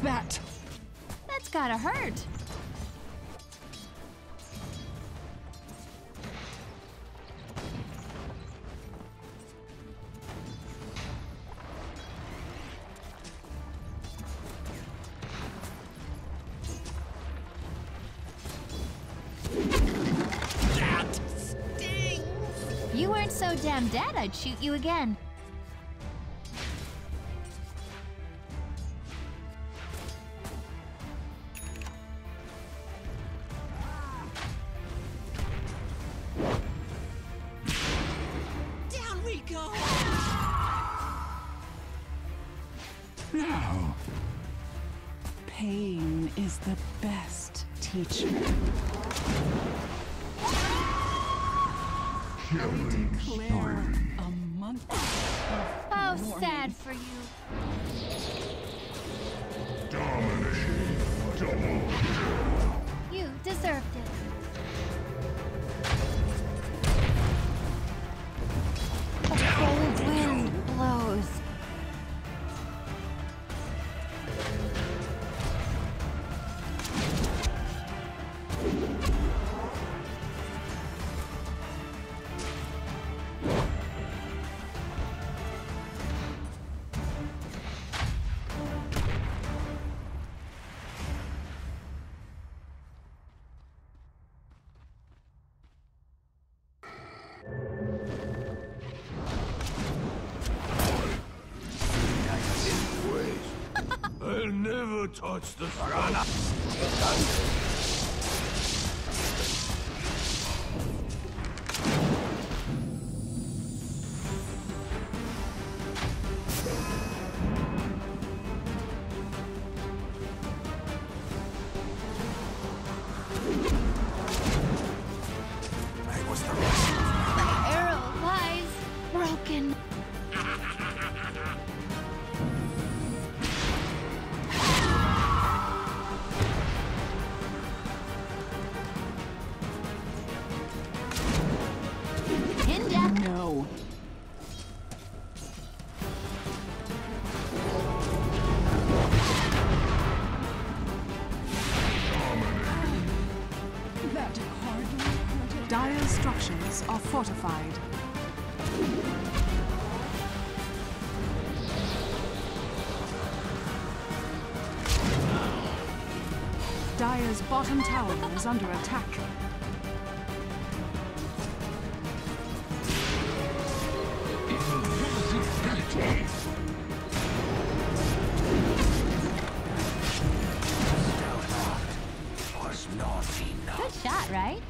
that? That's gotta hurt. That stings! You weren't so damn dead, I'd shoot you again. Down we go! Now, pain is the best teacher. I declare a month of Oh, mourning. sad for you. You deserved it. A cold wind blows. I'll never touch the throne. I was the My arrow lies broken. In death. No. That hardly hurted. Dire structures are fortified. Dire's bottom tower is under attack. was not enough. Good shot, right?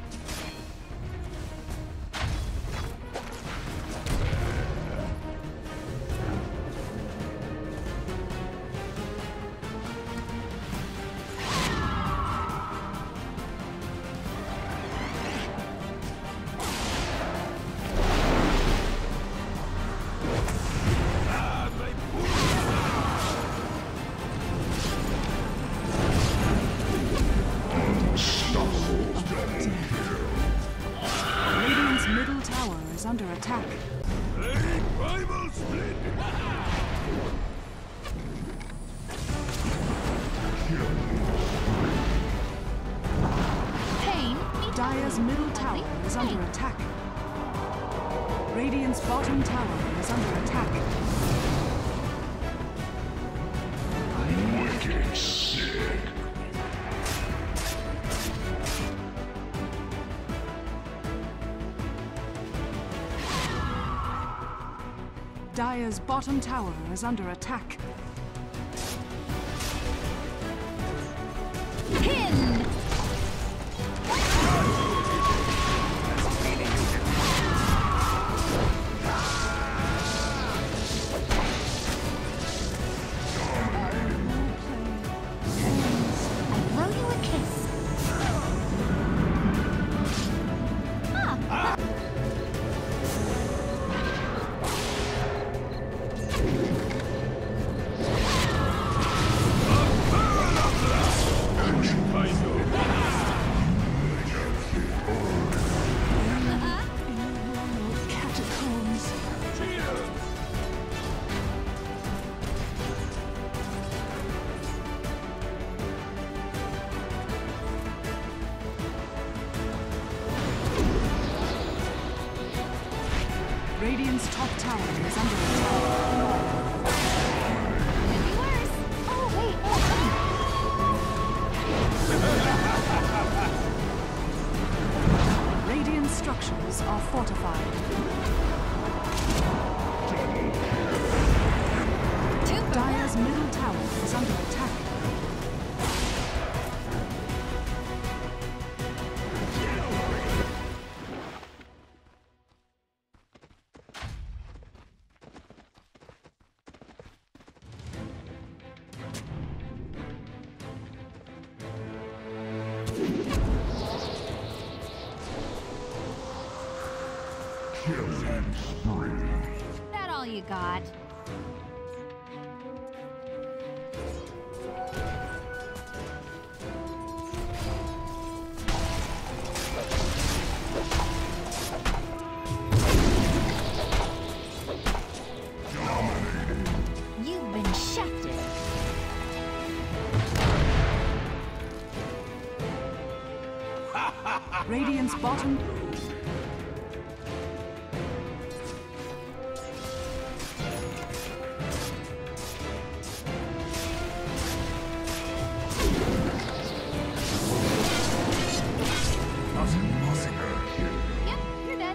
Radiant's middle tower is under attack. Primal split! Pain. Dire's middle tower is under attack. Radiant's bottom tower is under attack. Wicked sick. Dire's bottom tower is under attack. Pin. I blow you a kiss. Ah. I know Radiant's top tower is under attack. Could be worse. Oh, wait. Radiant structures are fortified. Dire's middle tower is under attack. Killing spree. That all you got? You've been shafted. Radiant's bottom. Yep, you're dead.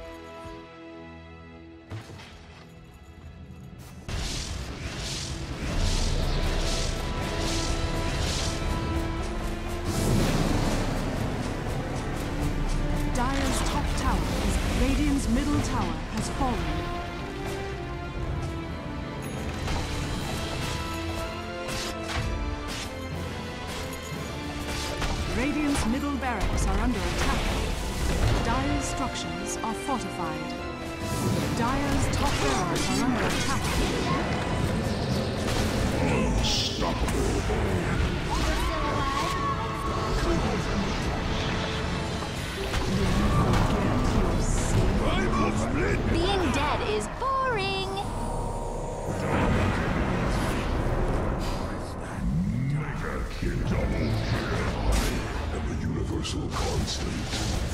Dire's top tower is Radiant's middle tower has fallen. Radiant's middle barracks are under attack. Dire's structures are fortified. Dire's top barracks are under attack. Primal split. Being dead is boring. Mega kill. Double kill. I am a universal constant.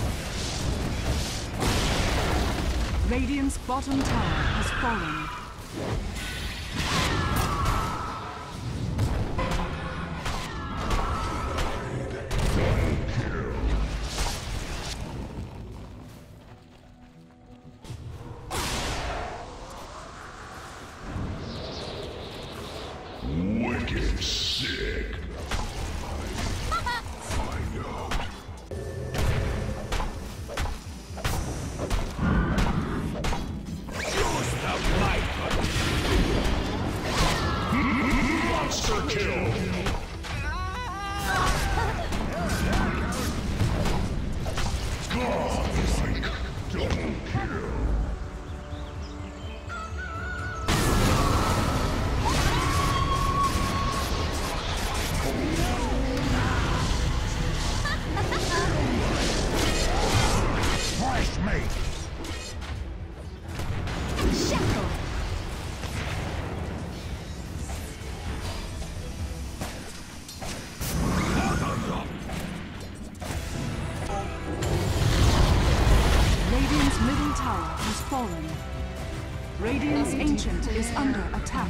Radiant's bottom tower has fallen. Wicked sick. Find out. Use the light. Monster kill. Godlike. Double kill. Fresh meat. Shackle. Radiant's middle tower has fallen. Radiant's ancient is under attack.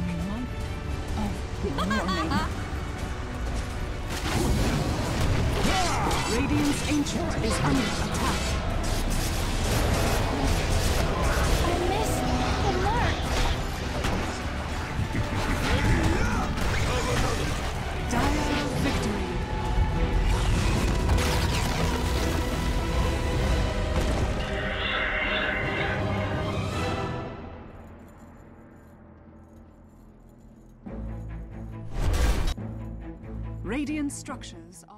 Radiant's ancient is under attack. I missed the mark. Dire victory. Radiant structures are